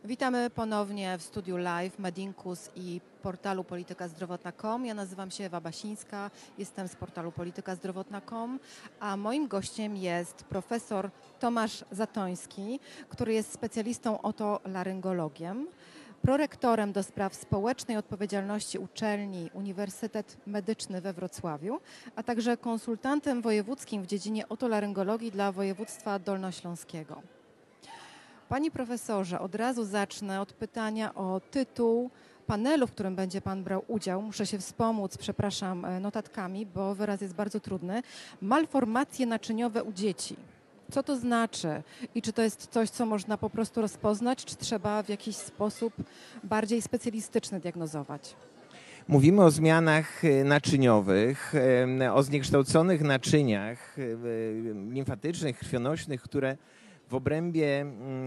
Witamy ponownie w studiu live Medinkus i portalu politykazdrowotna.com. Ja nazywam się Ewa Basińska, jestem z portalu politykazdrowotna.com, a moim gościem jest profesor Tomasz Zatoński, który jest specjalistą otolaryngologiem, prorektorem do spraw społecznej odpowiedzialności uczelni Uniwersytet Medyczny we Wrocławiu, a także konsultantem wojewódzkim w dziedzinie otolaryngologii dla województwa dolnośląskiego. Panie profesorze, od razu zacznę od pytania o tytuł panelu, w którym będzie pan brał udział. Muszę się wspomóc, przepraszam, notatkami, bo wyraz jest bardzo trudny. Malformacje naczyniowe u dzieci. Co to znaczy i czy to jest coś, co można po prostu rozpoznać, czy trzeba w jakiś sposób bardziej specjalistyczny diagnozować? Mówimy o zmianach naczyniowych, o zniekształconych naczyniach limfatycznych, krwionośnych, które w obrębie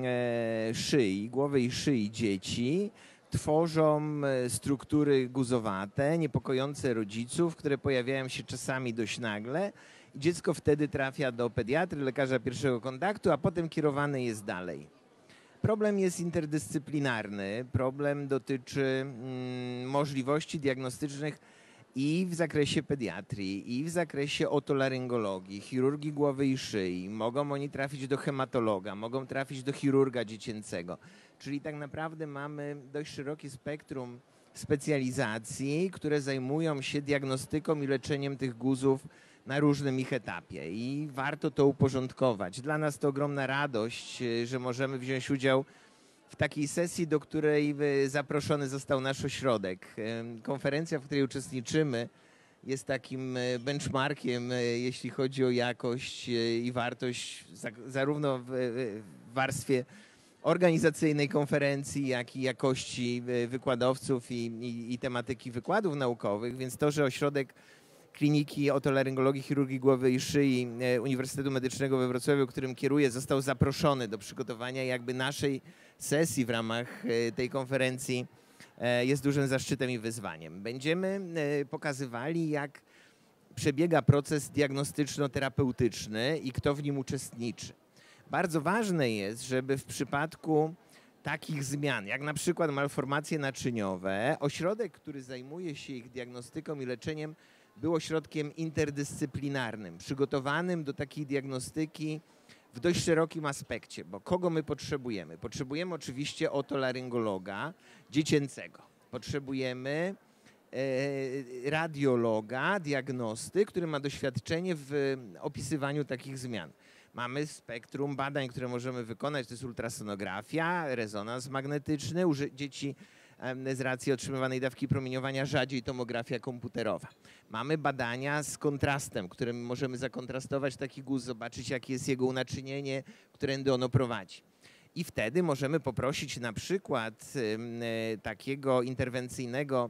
szyi, głowy i szyi dzieci tworzą struktury guzowate, niepokojące rodziców, które pojawiają się czasami dość nagle. Dziecko wtedy trafia do pediatry, lekarza pierwszego kontaktu, a potem kierowane jest dalej. Problem jest interdyscyplinarny. Problem dotyczy możliwości diagnostycznych i w zakresie pediatrii, i w zakresie otolaryngologii, chirurgii głowy i szyi. Mogą oni trafić do hematologa, mogą trafić do chirurga dziecięcego. Czyli tak naprawdę mamy dość szerokie spektrum specjalizacji, które zajmują się diagnostyką i leczeniem tych guzów na różnym ich etapie i warto to uporządkować. Dla nas to ogromna radość, że możemy wziąć udział w takiej sesji, do której zaproszony został nasz ośrodek. Konferencja, w której uczestniczymy, jest takim benchmarkiem, jeśli chodzi o jakość i wartość, zarówno w warstwie organizacyjnej konferencji, jak i jakości wykładowców i tematyki wykładów naukowych, więc to, że ośrodek Kliniki Otolaryngologii, Chirurgii Głowy i Szyi Uniwersytetu Medycznego we Wrocławiu, którym kieruję, został zaproszony do przygotowania jakby naszej sesji w ramach tej konferencji, jest dużym zaszczytem i wyzwaniem. Będziemy pokazywali, jak przebiega proces diagnostyczno-terapeutyczny i kto w nim uczestniczy. Bardzo ważne jest, żeby w przypadku takich zmian, jak na przykład malformacje naczyniowe, ośrodek, który zajmuje się ich diagnostyką i leczeniem, był ośrodkiem interdyscyplinarnym, przygotowanym do takiej diagnostyki w dość szerokim aspekcie, bo kogo my potrzebujemy? Potrzebujemy oczywiście otolaryngologa dziecięcego. Potrzebujemy radiologa, diagnosty, który ma doświadczenie w opisywaniu takich zmian. Mamy spektrum badań, które możemy wykonać, to jest ultrasonografia, rezonans magnetyczny, u dzieci z racji otrzymywanej dawki promieniowania rzadziej tomografia komputerowa. Mamy badania z kontrastem, którym możemy zakontrastować taki guz, zobaczyć jakie jest jego unaczynienie, którędy ono prowadzi. I wtedy możemy poprosić na przykład takiego interwencyjnego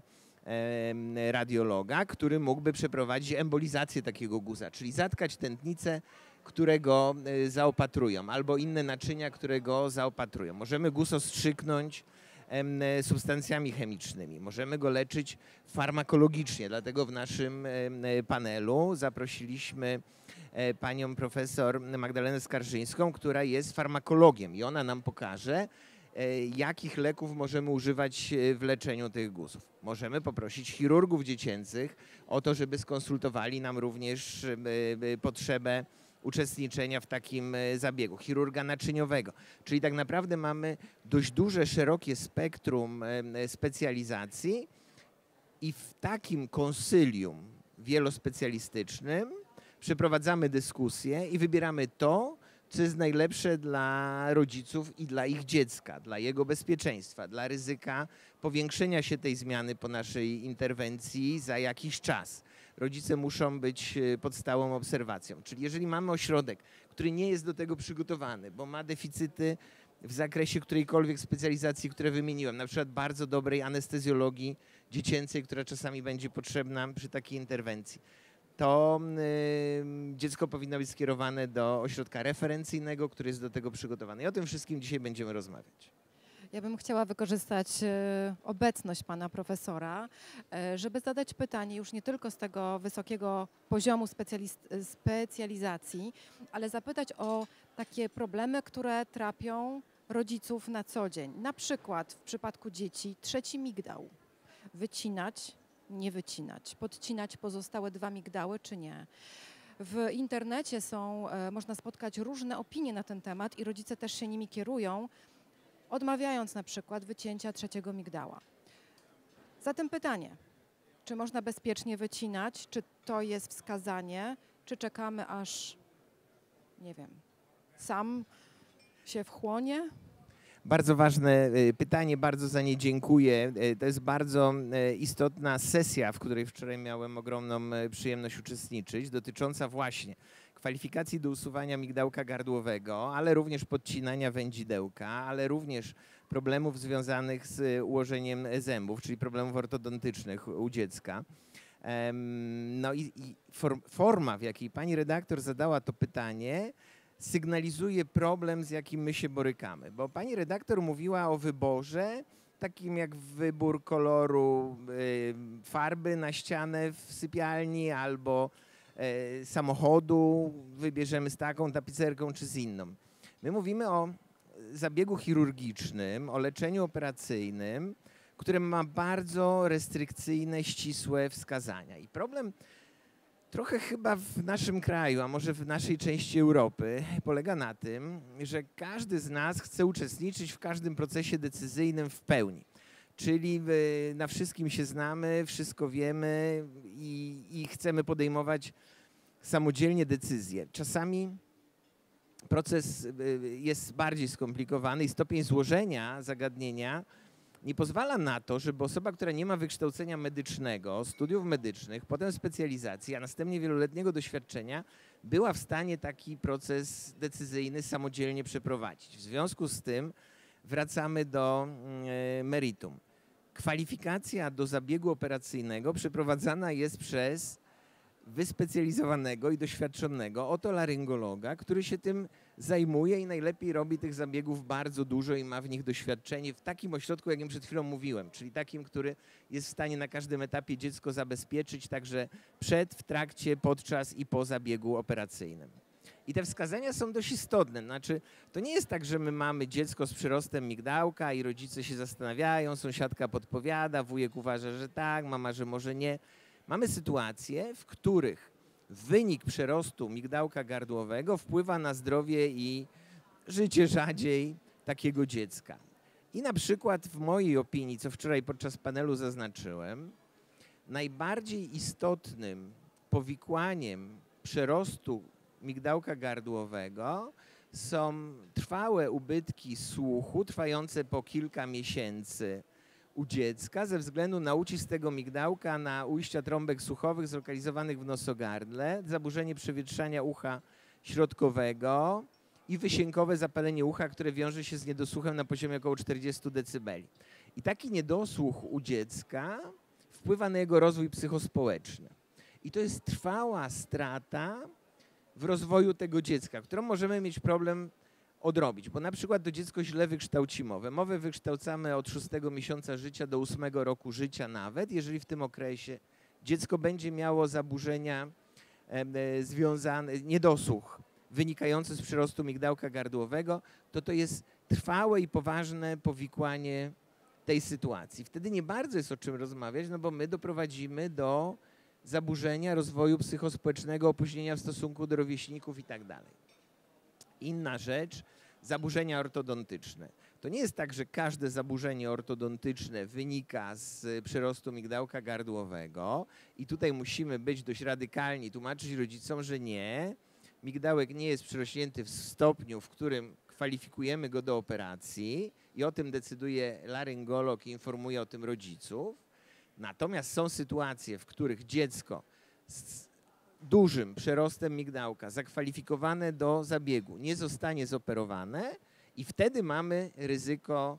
radiologa, który mógłby przeprowadzić embolizację takiego guza, czyli zatkać tętnicę, które go zaopatrują, albo inne naczynia, które go zaopatrują. Możemy guz ostrzyknąć substancjami chemicznymi. Możemy go leczyć farmakologicznie, dlatego w naszym panelu zaprosiliśmy panią profesor Magdalenę Skarżyńską, która jest farmakologiem i ona nam pokaże, jakich leków możemy używać w leczeniu tych guzów. Możemy poprosić chirurgów dziecięcych o to, żeby skonsultowali nam również potrzebę uczestniczenia w takim zabiegu, chirurga naczyniowego. Czyli tak naprawdę mamy dość duże, szerokie spektrum specjalizacji i w takim konsylium wielospecjalistycznym przeprowadzamy dyskusję i wybieramy to, co jest najlepsze dla rodziców i dla ich dziecka, dla jego bezpieczeństwa, dla ryzyka powiększenia się tej zmiany po naszej interwencji za jakiś czas. Rodzice muszą być pod stałą obserwacją. Czyli jeżeli mamy ośrodek, który nie jest do tego przygotowany, bo ma deficyty w zakresie którejkolwiek specjalizacji, które wymieniłem, na przykład bardzo dobrej anestezjologii dziecięcej, która czasami będzie potrzebna przy takiej interwencji, to dziecko powinno być skierowane do ośrodka referencyjnego, który jest do tego przygotowany. I o tym wszystkim dzisiaj będziemy rozmawiać. Ja bym chciała wykorzystać obecność pana profesora, żeby zadać pytanie już nie tylko z tego wysokiego poziomu specjalizacji, ale zapytać o takie problemy, które trapią rodziców na co dzień. Na przykład w przypadku dzieci trzeci migdał. Wycinać, nie wycinać, podcinać pozostałe 2 migdały czy nie. W internecie można spotkać różne opinie na ten temat i rodzice też się nimi kierują, odmawiając na przykład wycięcia trzeciego migdała. Zatem pytanie, czy można bezpiecznie wycinać, czy to jest wskazanie, czy czekamy aż, nie wiem, sam się wchłonie? Bardzo ważne pytanie, bardzo za nie dziękuję. To jest bardzo istotna sesja, w której wczoraj miałem ogromną przyjemność uczestniczyć, dotycząca właśnie kwalifikacji do usuwania migdałka gardłowego, ale również podcinania wędzidełka, ale również problemów związanych z ułożeniem zębów, czyli problemów ortodontycznych u dziecka. No i forma, w jakiej pani redaktor zadała to pytanie, sygnalizuje problem, z jakim my się borykamy. Bo pani redaktor mówiła o wyborze, takim jak wybór koloru farby na ścianę w sypialni albo samochodu, wybierzemy z taką tapicerką czy z inną. My mówimy o zabiegu chirurgicznym, o leczeniu operacyjnym, które ma bardzo restrykcyjne, ścisłe wskazania. I problem trochę chyba w naszym kraju, a może w naszej części Europy, polega na tym, że każdy z nas chce uczestniczyć w każdym procesie decyzyjnym w pełni. Czyli na wszystkim się znamy, wszystko wiemy i chcemy podejmować samodzielnie decyzje. Czasami proces jest bardziej skomplikowany i stopień złożenia zagadnienia nie pozwala na to, żeby osoba, która nie ma wykształcenia medycznego, studiów medycznych, potem specjalizacji, a następnie wieloletniego doświadczenia, była w stanie taki proces decyzyjny samodzielnie przeprowadzić. W związku z tym wracamy do meritum. Kwalifikacja do zabiegu operacyjnego przeprowadzana jest przez wyspecjalizowanego i doświadczonego otolaryngologa, który się tym zajmuje i najlepiej robi tych zabiegów bardzo dużo i ma w nich doświadczenie w takim ośrodku, jakim przed chwilą mówiłem, czyli takim, który jest w stanie na każdym etapie dziecko zabezpieczyć, także przed, w trakcie, podczas i po zabiegu operacyjnym. I te wskazania są dość istotne. Znaczy, to nie jest tak, że my mamy dziecko z przyrostem migdałka i rodzice się zastanawiają, sąsiadka podpowiada, wujek uważa, że tak, mama, że może nie. Mamy sytuacje, w których wynik przerostu migdałka gardłowego wpływa na zdrowie i życie rzadziej takiego dziecka. I na przykład w mojej opinii, co wczoraj podczas panelu zaznaczyłem, najbardziej istotnym powikłaniem przerostu migdałka gardłowego są trwałe ubytki słuchu, trwające po kilka miesięcy u dziecka ze względu na ucisk tego migdałka na ujścia trąbek słuchowych zlokalizowanych w nosogardle, zaburzenie przewietrzania ucha środkowego i wysiękowe zapalenie ucha, które wiąże się z niedosłuchem na poziomie około 40 dB. I taki niedosłuch u dziecka wpływa na jego rozwój psychospołeczny. I to jest trwała strata w rozwoju tego dziecka, którą możemy mieć problem odrobić, bo na przykład to dziecko źle wykształci mowę. Mowę wykształcamy od 6 miesiąca życia do 8 roku życia nawet. Jeżeli w tym okresie dziecko będzie miało zaburzenia związane, niedosłuch wynikający z przyrostu migdałka gardłowego, to jest trwałe i poważne powikłanie tej sytuacji. Wtedy nie bardzo jest o czym rozmawiać, no bo my doprowadzimy do zaburzenia rozwoju psychospołecznego, opóźnienia w stosunku do rówieśników i tak dalej. Inna rzecz, zaburzenia ortodontyczne. To nie jest tak, że każde zaburzenie ortodontyczne wynika z przyrostu migdałka gardłowego i tutaj musimy być dość radykalni, tłumaczyć rodzicom, że nie, migdałek nie jest przyrośnięty w stopniu, w którym kwalifikujemy go do operacji i o tym decyduje laryngolog i informuje o tym rodziców. Natomiast są sytuacje, w których dziecko z dużym przerostem migdałka zakwalifikowane do zabiegu nie zostanie zoperowane i wtedy mamy ryzyko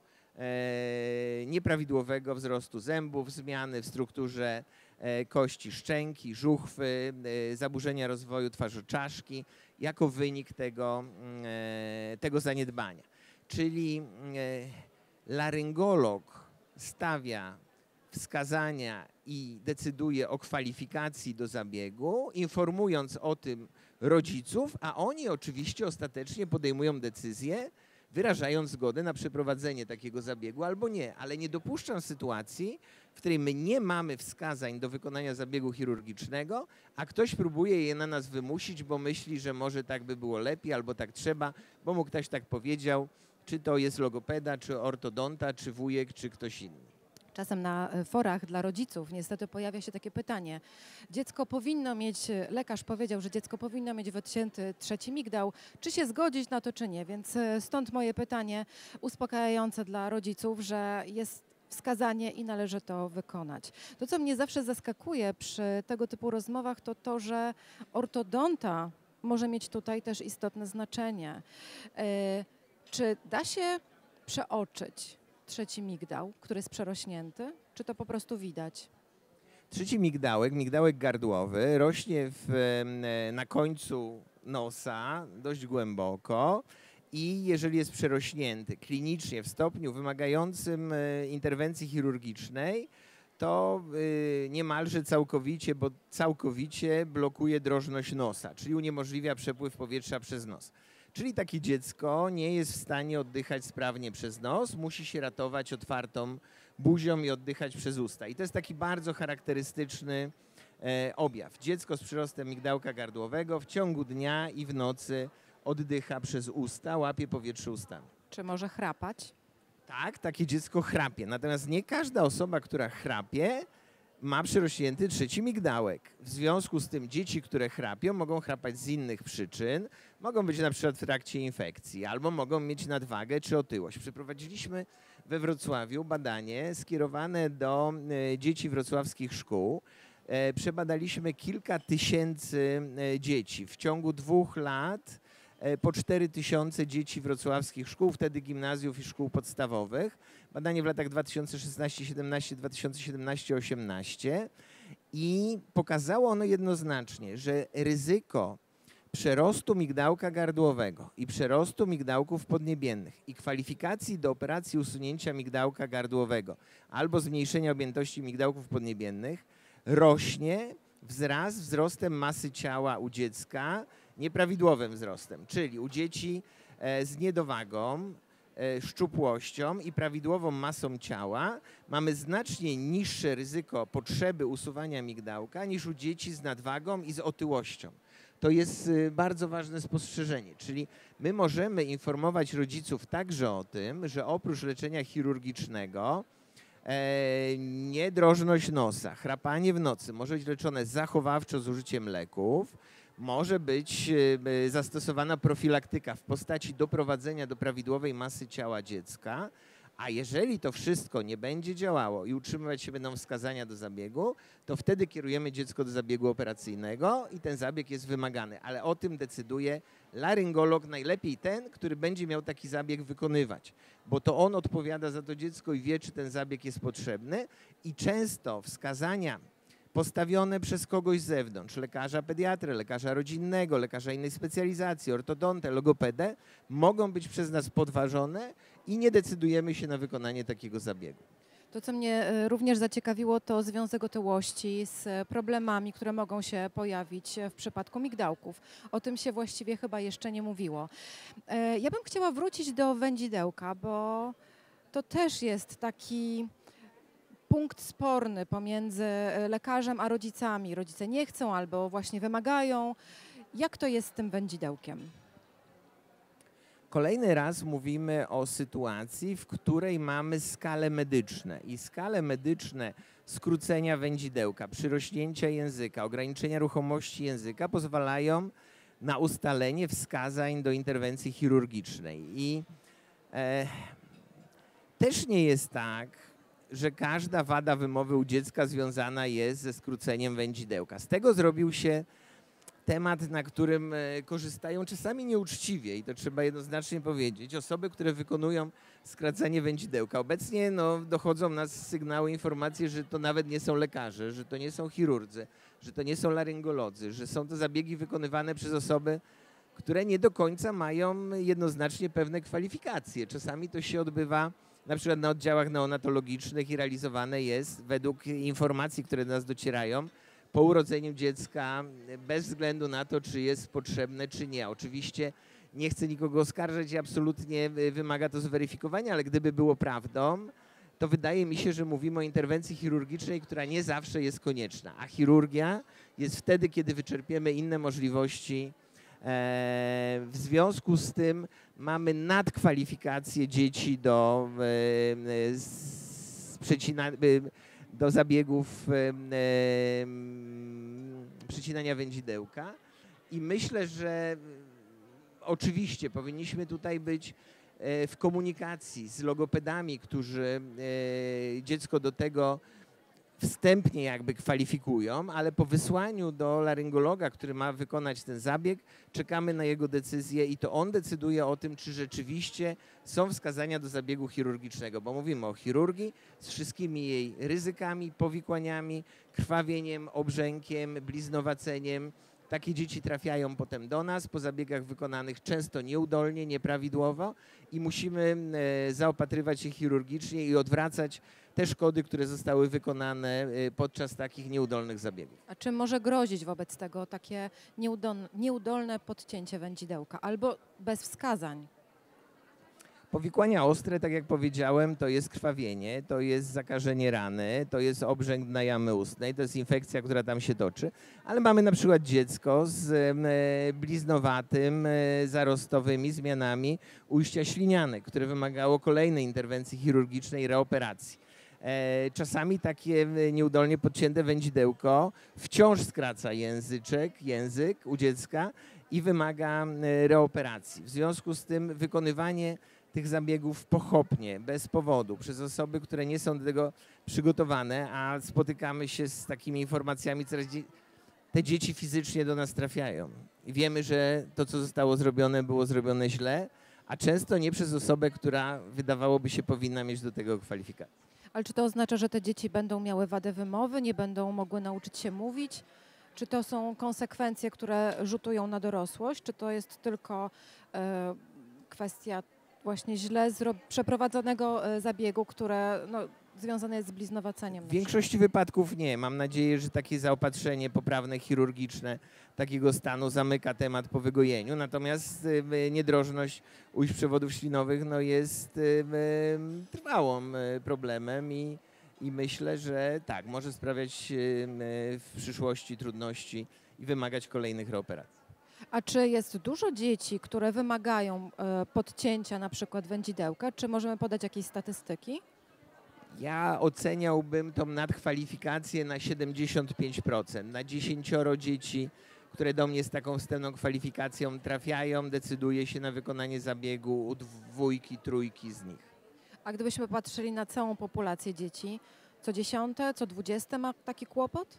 nieprawidłowego wzrostu zębów, zmiany w strukturze kości szczęki, żuchwy, zaburzenia rozwoju twarzoczaszki jako wynik tego zaniedbania. Czyli laryngolog stawia wskazania i decyduje o kwalifikacji do zabiegu, informując o tym rodziców, a oni oczywiście ostatecznie podejmują decyzję wyrażając zgodę na przeprowadzenie takiego zabiegu albo nie. Ale nie dopuszczam sytuacji, w której my nie mamy wskazań do wykonania zabiegu chirurgicznego, a ktoś próbuje je na nas wymusić, bo myśli, że może tak by było lepiej albo tak trzeba, bo mu ktoś tak powiedział, czy to jest logopeda, czy ortodonta, czy wujek, czy ktoś inny. Czasem na forach dla rodziców niestety pojawia się takie pytanie. Dziecko powinno mieć, lekarz powiedział, że dziecko powinno mieć wycięty trzeci migdał. Czy się zgodzić na to, czy nie? Więc stąd moje pytanie uspokajające dla rodziców, że jest wskazanie i należy to wykonać. To, co mnie zawsze zaskakuje przy tego typu rozmowach, to to, że ortodonta może mieć tutaj też istotne znaczenie. Czy da się przeoczyć trzeci migdał, który jest przerośnięty, czy to po prostu widać? Trzeci migdałek gardłowy, rośnie na końcu nosa dość głęboko i jeżeli jest przerośnięty klinicznie w stopniu wymagającym interwencji chirurgicznej, to niemalże całkowicie, bo całkowicie blokuje drożność nosa, czyli uniemożliwia przepływ powietrza przez nos. Czyli takie dziecko nie jest w stanie oddychać sprawnie przez nos, musi się ratować otwartą buzią i oddychać przez usta. I to jest taki bardzo charakterystyczny objaw. Dziecko z przyrostem migdałka gardłowego w ciągu dnia i w nocy oddycha przez usta, łapie powietrze ustami. Czy może chrapać? Tak, takie dziecko chrapie. Natomiast nie każda osoba, która chrapie, ma przerośnięty trzeci migdałek. W związku z tym dzieci, które chrapią, mogą chrapać z innych przyczyn. Mogą być na przykład w trakcie infekcji albo mogą mieć nadwagę czy otyłość. Przeprowadziliśmy we Wrocławiu badanie skierowane do dzieci wrocławskich szkół. Przebadaliśmy kilka tysięcy dzieci. W ciągu 2 lat po 4000 dzieci wrocławskich szkół, wtedy gimnazjów i szkół podstawowych. Badanie w latach 2016-17, 2017-18 i pokazało ono jednoznacznie, że ryzyko przerostu migdałka gardłowego i przerostu migdałków podniebiennych i kwalifikacji do operacji usunięcia migdałka gardłowego albo zmniejszenia objętości migdałków podniebiennych rośnie wraz wzrostem masy ciała u dziecka, nieprawidłowym wzrostem, czyli u dzieci z niedowagą, szczupłością i prawidłową masą ciała mamy znacznie niższe ryzyko potrzeby usuwania migdałka niż u dzieci z nadwagą i z otyłością. To jest bardzo ważne spostrzeżenie, czyli my możemy informować rodziców także o tym, że oprócz leczenia chirurgicznego niedrożność nosa, chrapanie w nocy może być leczone zachowawczo z użyciem leków, może być zastosowana profilaktyka w postaci doprowadzenia do prawidłowej masy ciała dziecka, a jeżeli to wszystko nie będzie działało i utrzymywać się będą wskazania do zabiegu, to wtedy kierujemy dziecko do zabiegu operacyjnego i ten zabieg jest wymagany, ale o tym decyduje laryngolog, najlepiej ten, który będzie miał taki zabieg wykonywać, bo to on odpowiada za to dziecko i wie, czy ten zabieg jest potrzebny i często wskazania postawione przez kogoś z zewnątrz, lekarza pediatrę, lekarza rodzinnego, lekarza innej specjalizacji, ortodontę, logopedę, mogą być przez nas podważone i nie decydujemy się na wykonanie takiego zabiegu. To, co mnie również zaciekawiło, to związek otyłości z problemami, które mogą się pojawić w przypadku migdałków. O tym się właściwie chyba jeszcze nie mówiło. Ja bym chciała wrócić do wędzidełka, bo to też jest taki punkt sporny pomiędzy lekarzem a rodzicami. Rodzice nie chcą albo właśnie wymagają. Jak to jest z tym wędzidełkiem? Kolejny raz mówimy o sytuacji, w której mamy skale medyczne i skale medyczne skrócenia wędzidełka, przyrośnięcia języka, ograniczenia ruchomości języka pozwalają na ustalenie wskazań do interwencji chirurgicznej. I też nie jest tak, że każda wada wymowy u dziecka związana jest ze skróceniem wędzidełka. Z tego zrobił się temat, na którym korzystają czasami nieuczciwie i to trzeba jednoznacznie powiedzieć. Osoby, które wykonują skracanie wędzidełka. Obecnie dochodzą nas sygnały, informacje, że to nawet nie są lekarze, że to nie są chirurdzy, że to nie są laryngolodzy, że są to zabiegi wykonywane przez osoby, które nie do końca mają jednoznacznie pewne kwalifikacje. Czasami to się odbywa na przykład na oddziałach neonatologicznych i realizowane jest według informacji, które do nas docierają, po urodzeniu dziecka bez względu na to, czy jest potrzebne, czy nie. Oczywiście Nie chcę nikogo oskarżać i absolutnie wymaga to zweryfikowania, ale gdyby było prawdą, to wydaje mi się, że mówimy o interwencji chirurgicznej, która nie zawsze jest konieczna. A chirurgia jest wtedy, kiedy wyczerpiemy inne możliwości. W związku z tym mamy nadkwalifikację dzieci do zabiegów przecinania wędzidełka i myślę, że oczywiście powinniśmy tutaj być w komunikacji z logopedami, którzy dziecko do tego wstępnie jakby kwalifikują, ale po wysłaniu do laryngologa, który ma wykonać ten zabieg, czekamy na jego decyzję i to on decyduje o tym, czy rzeczywiście są wskazania do zabiegu chirurgicznego, bo mówimy o chirurgii z wszystkimi jej ryzykami, powikłaniami, krwawieniem, obrzękiem, bliznowaceniem. Takie dzieci trafiają potem do nas po zabiegach wykonanych często nieudolnie, nieprawidłowo i musimy zaopatrywać się chirurgicznie i odwracać te szkody, które zostały wykonane podczas takich nieudolnych zabiegów. A czym może grozić wobec tego takie nieudolne podcięcie wędzidełka albo bez wskazań? Powikłania ostre, tak jak powiedziałem, to jest krwawienie, to jest zakażenie rany, to jest obrzęk dna jamy ustnej, to jest infekcja, która tam się toczy, ale mamy na przykład dziecko z bliznowatym, zarostowymi zmianami ujścia ślinianek, które wymagało kolejnej interwencji chirurgicznej, reoperacji. Czasami takie nieudolnie podcięte wędzidełko wciąż skraca język u dziecka i wymaga reoperacji. W związku z tym wykonywanie tych zabiegów pochopnie, bez powodu, przez osoby, które nie są do tego przygotowane, a spotykamy się z takimi informacjami, coraz te dzieci fizycznie do nas trafiają. I wiemy, że to, co zostało zrobione, było zrobione źle, a często nie przez osobę, która wydawałoby się powinna mieć do tego kwalifikacje. Ale czy to oznacza, że te dzieci będą miały wadę wymowy, nie będą mogły nauczyć się mówić? Czy to są konsekwencje, które rzutują na dorosłość? Czy to jest tylko kwestia właśnie źle przeprowadzonego zabiegu, które związane jest z bliznowaceniem? W większości wypadków nie. Mam nadzieję, że takie zaopatrzenie poprawne, chirurgiczne takiego stanu zamyka temat po wygojeniu. Natomiast niedrożność ujść przewodów ślinowych jest trwałym problemem i myślę, że tak, może sprawiać w przyszłości trudności i wymagać kolejnych reoperacji. A czy jest dużo dzieci, które wymagają podcięcia na przykład wędzidełka? Czy możemy podać jakieś statystyki? Ja oceniałbym tą nadkwalifikację na 75%. Na 10 dzieci, które do mnie z taką wstępną kwalifikacją trafiają, decyduje się na wykonanie zabiegu u 2, 3 z nich. A gdybyśmy patrzyli na całą populację dzieci, co 10, co 20 ma taki kłopot?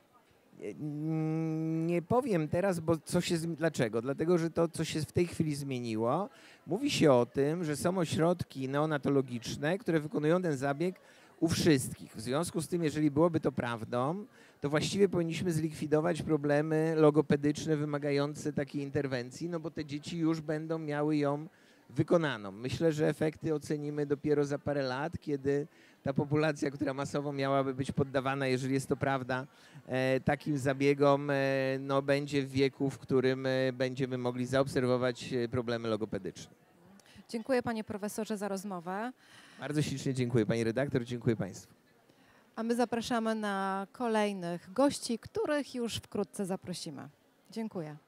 Nie powiem teraz, bo dlaczego? Dlatego, że to, co się w tej chwili zmieniło, mówi się o tym, że są ośrodki neonatologiczne, które wykonują ten zabieg u wszystkich. W związku z tym, jeżeli byłoby to prawdą, to właściwie powinniśmy zlikwidować problemy logopedyczne wymagające takiej interwencji, no bo te dzieci już będą miały ją wykonaną. Myślę, że efekty ocenimy dopiero za parę lat, kiedy ta populacja, która masowo miałaby być poddawana, jeżeli jest to prawda, takim zabiegom, będzie w wieku, w którym będziemy mogli zaobserwować problemy logopedyczne. Dziękuję panie profesorze za rozmowę. Bardzo ślicznie dziękuję pani redaktor, dziękuję państwu. A my zapraszamy na kolejnych gości, których już wkrótce zaprosimy. Dziękuję.